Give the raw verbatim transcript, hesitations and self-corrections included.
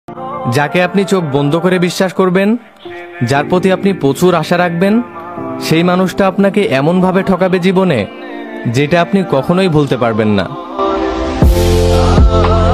যাকে আপনি চোখ বন্ধ করে বিশ্বাস করবেন, যার প্রতি আপনি প্রচুর আশা রাখবেন, সেই মানুষটা আপনাকে এমনভাবে ঠকাবে জীবনে যেটা আপনি কখনোই ভুলতে পারবেন না।